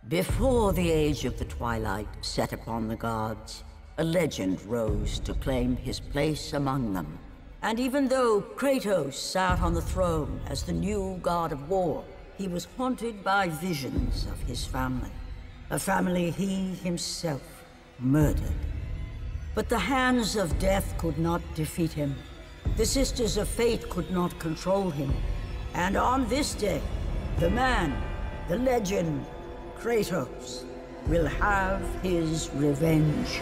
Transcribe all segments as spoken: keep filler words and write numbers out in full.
Before the age of the twilight set upon the gods, a legend rose to claim his place among them. And even though Kratos sat on the throne as the new god of war, he was haunted by visions of his family. A family he himself murdered. But the hands of death could not defeat him. The sisters of fate could not control him. And on this day, the man, the legend, Kratos, will have his revenge.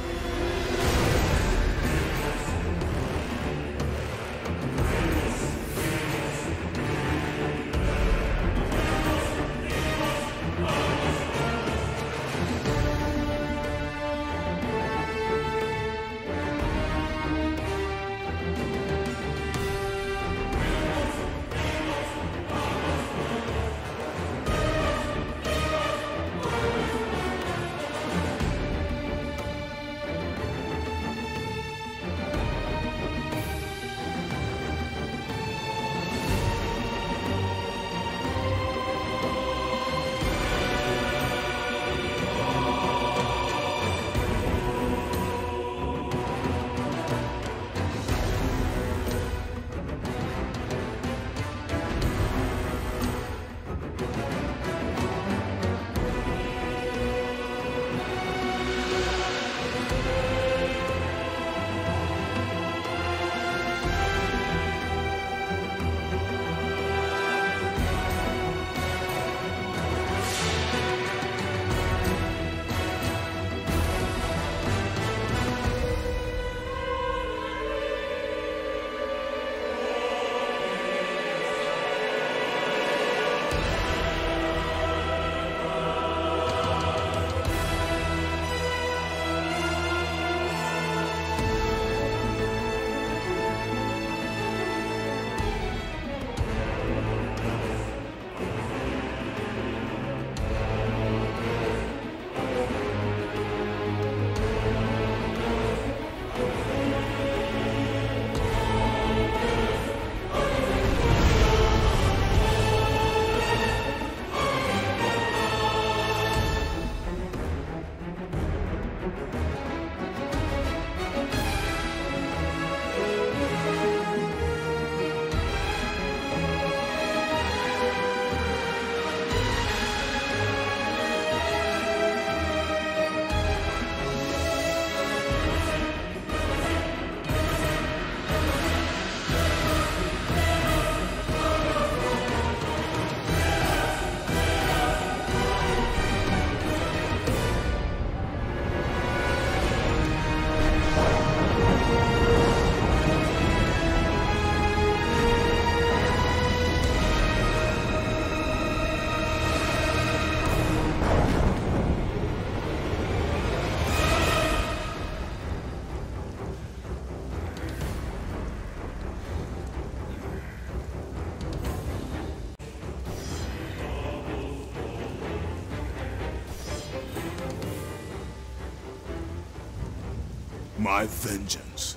My vengeance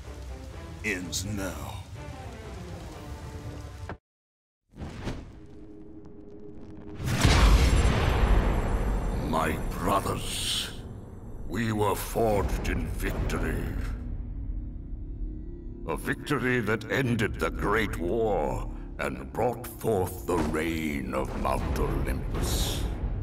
ends now. My brothers, we were forged in victory. A victory that ended the Great War and brought forth the reign of Mount Olympus.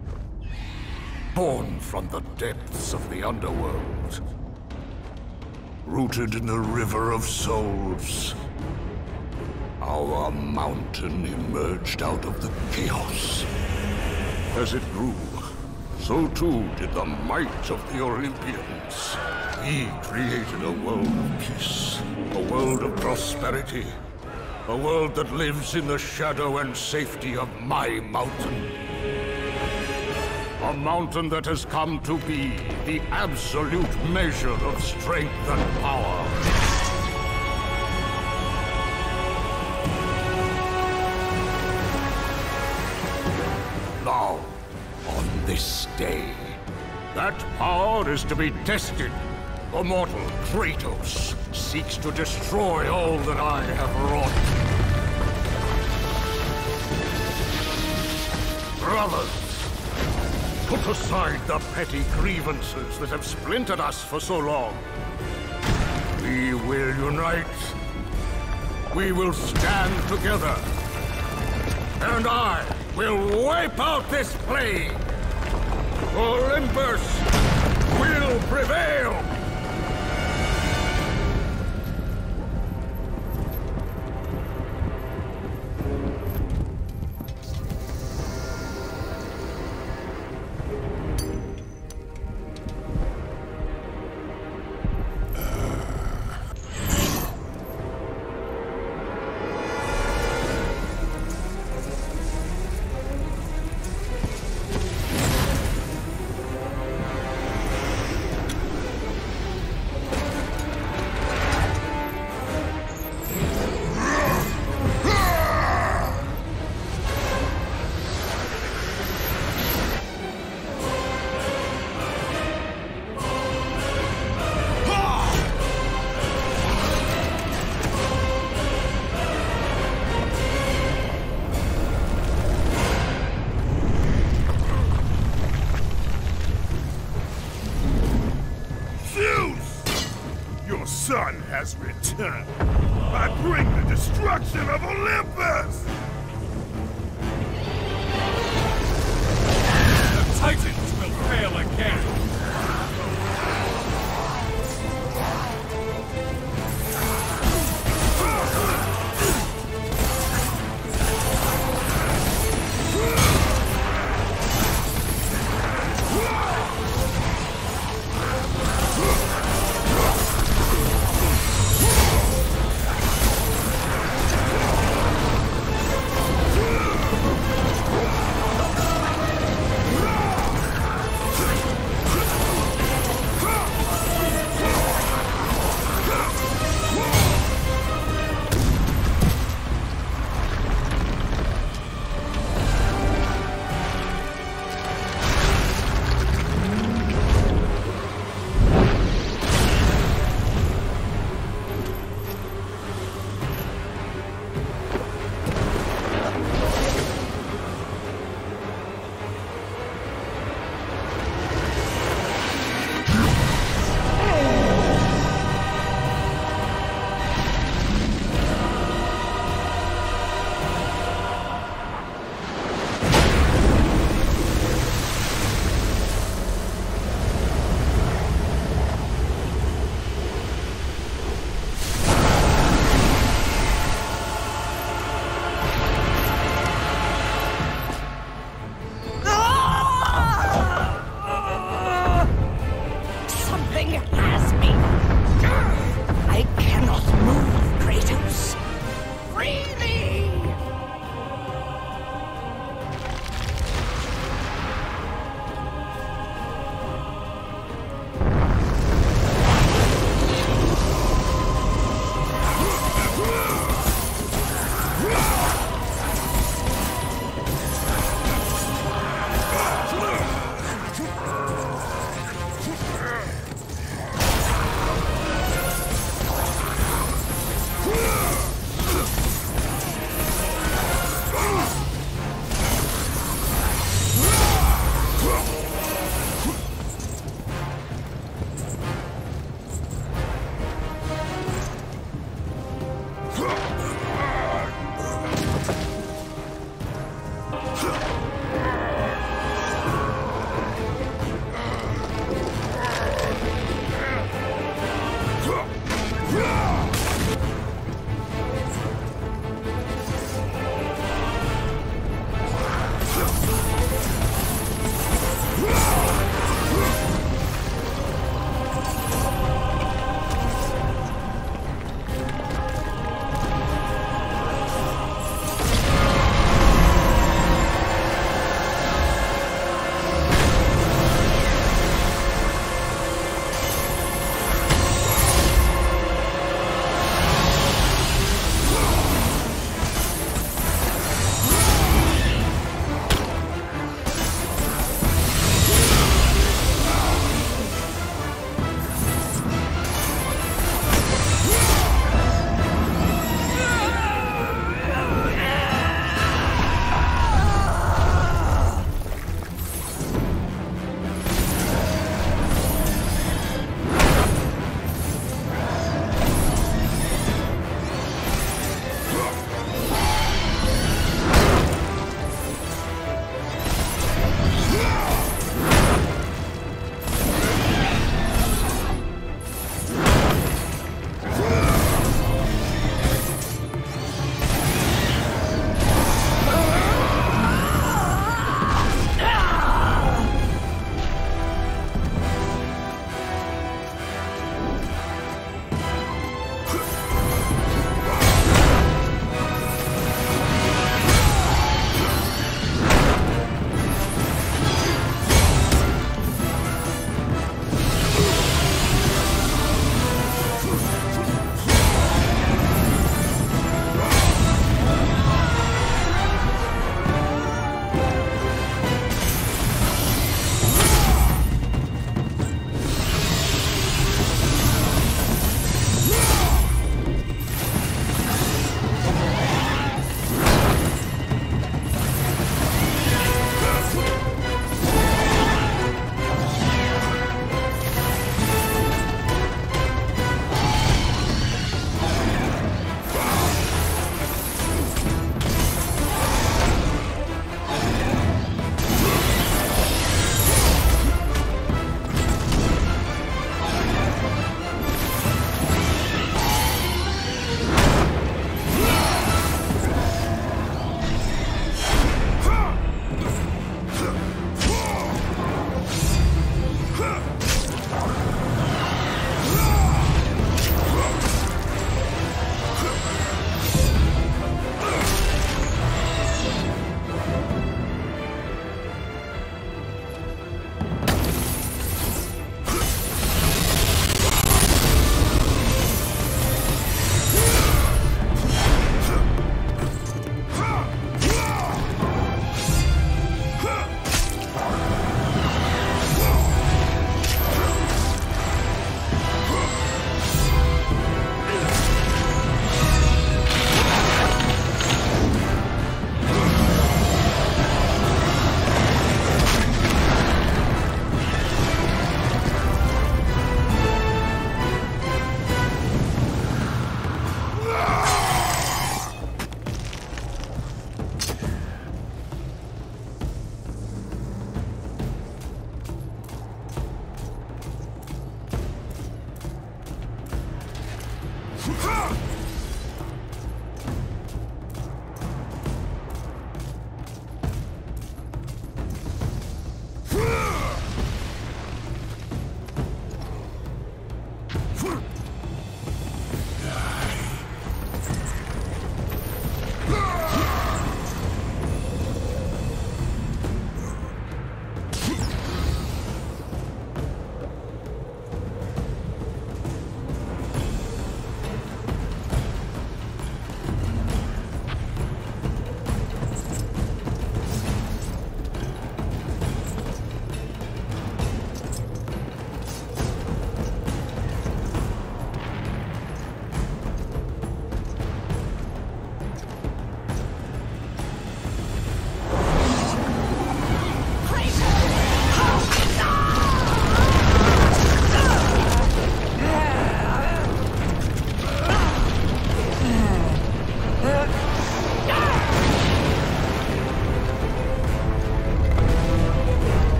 Born from the depths of the underworld, rooted in the River of Souls, our mountain emerged out of the chaos. As it grew, so too did the might of the Olympians. We created a world of peace, a world of prosperity, a world that lives in the shadow and safety of my mountain. A mountain that has come to be the absolute measure of strength and power. Now, on this day, that power is to be tested. The mortal Kratos seeks to destroy all that I have wrought. Brothers, Put aside the petty grievances that have splintered us for so long. We will unite. We will stand together. And I will wipe out this plague. Olympus will prevail! Son has returned. I bring the destruction of Olympus! The Titans will fail again!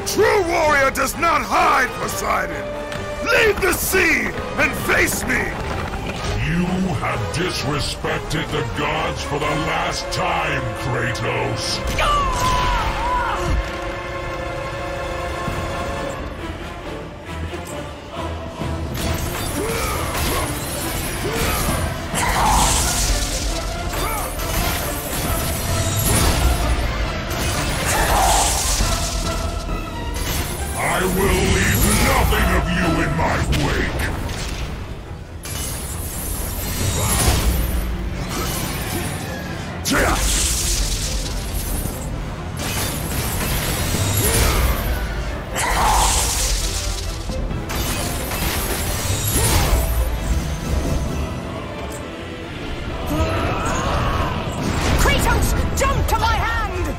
true warrior does not hide, Poseidon! Leave the sea and face me! You have disrespected the gods for the last time, Kratos! I will leave nothing of you in my wake! Kratos, jump to my hand!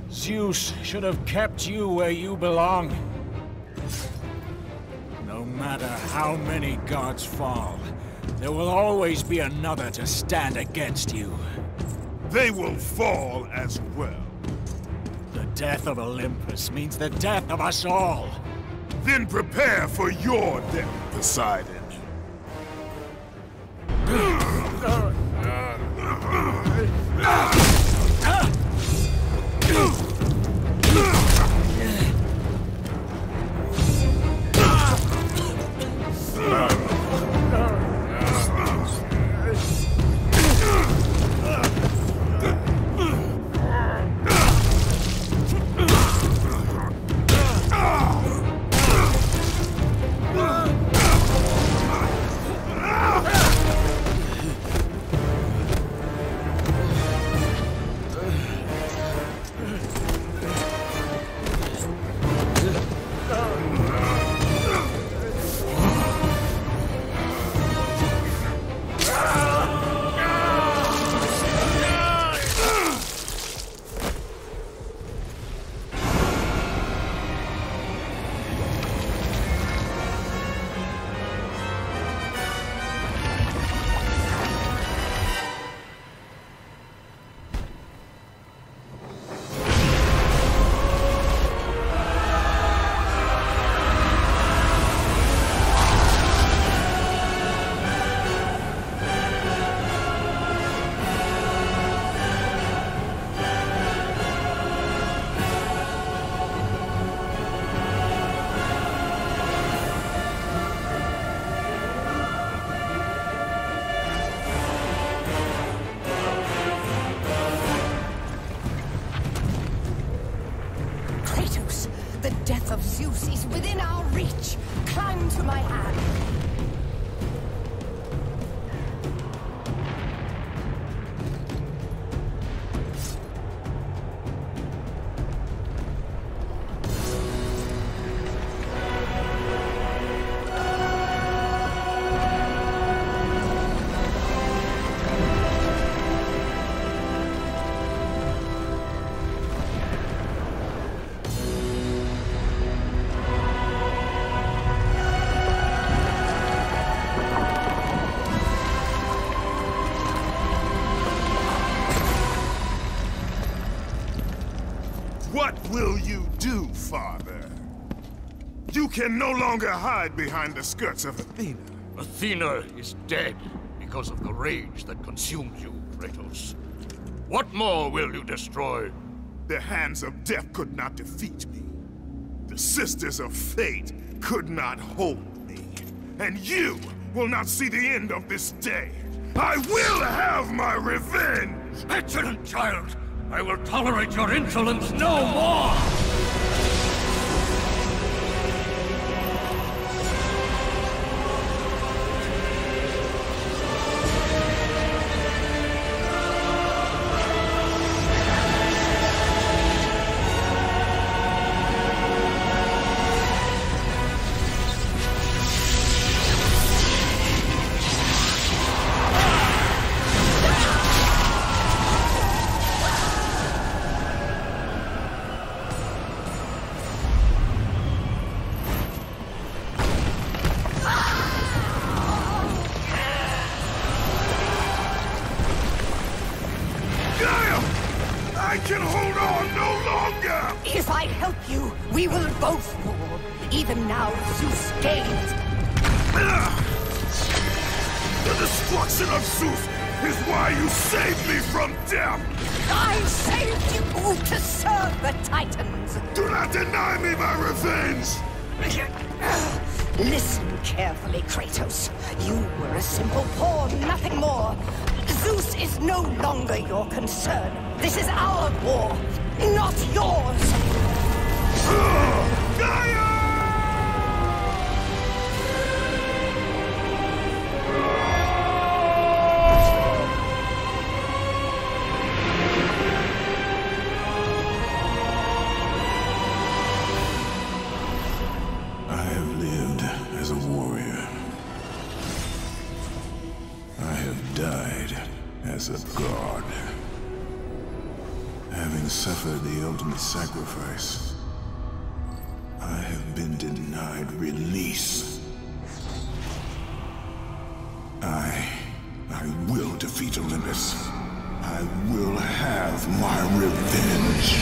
Zeus should have kept you where you belong. No matter how many gods fall, there will always be another to stand against you. They will fall as well. The death of Olympus means the death of us all. Then prepare for your death, Poseidon. The death of Zeus is within our reach. Climb to my hand. What will you do, Father? You can no longer hide behind the skirts of Athena. Athena is dead because of the rage that consumed you, Kratos. What more will you destroy? The hands of death could not defeat me. The sisters of fate could not hold me. And you will not see the end of this day. I will have my revenge! Excellent child! I will tolerate your insolence no more! I can hold on no longer! If I help you, we will both fall. Even now, Zeus gains. The destruction of Zeus is why you saved me from death! I saved you to serve the Titans. Do not deny me my revenge! Listen carefully, Kratos. You were a simple pawn, nothing more. Zeus is no longer your concern. This is our war, not yours. Gaia! I have lived as a warrior. I have died as a god. Having suffered the ultimate sacrifice. I have been denied release. I... I will defeat Olympus. I will have my revenge.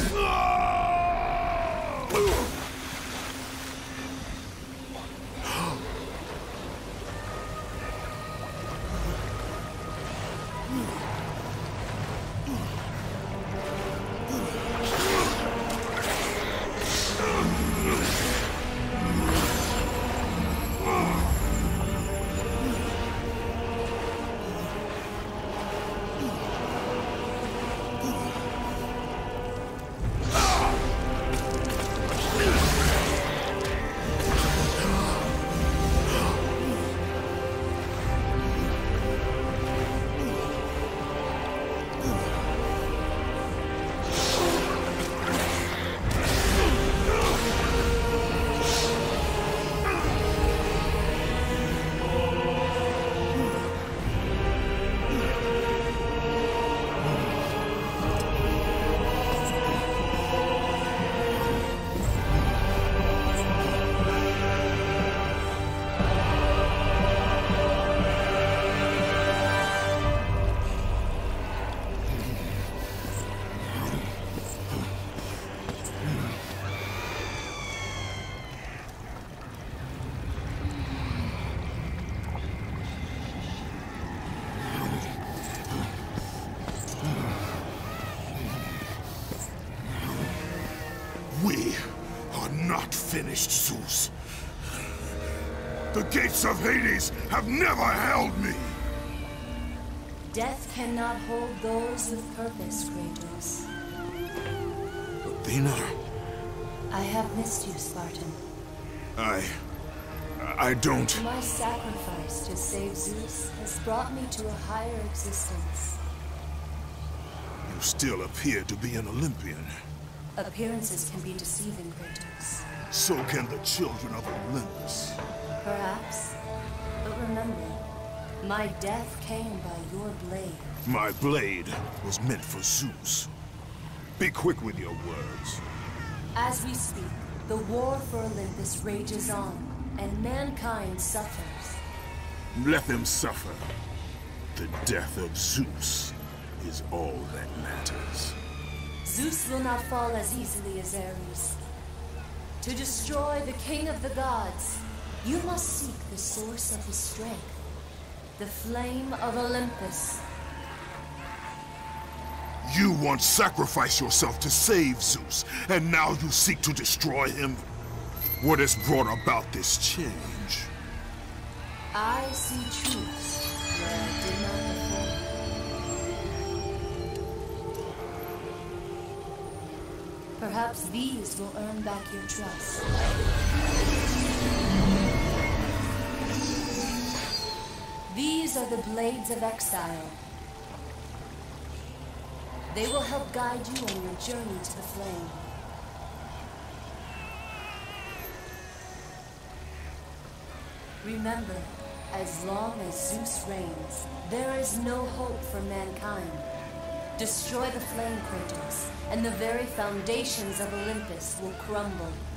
We are not finished, Zeus. The gates of Hades have never held me! Death cannot hold those with purpose, Kratos. Athena? I have missed you, Spartan. I... I don't... My sacrifice to save Zeus has brought me to a higher existence. You still appear to be an Olympian. Appearances can be deceiving, Kratos. So can the children of Olympus. Perhaps. But remember, my death came by your blade. My blade was meant for Zeus. Be quick with your words. As we speak, the war for Olympus rages on, and mankind suffers. Let them suffer. The death of Zeus is all that matters. Zeus will not fall as easily as Ares. To destroy the king of the gods, you must seek the source of his strength, the flame of Olympus. You once sacrificed yourself to save Zeus, and now you seek to destroy him? What has brought about this change? I see truths where I did not before. Perhaps these will earn back your trust. These are the Blades of Exile. They will help guide you on your journey to the flame. Remember, as long as Zeus reigns, there is no hope for mankind. Destroy the flame, Kratos, and the very foundations of Olympus will crumble.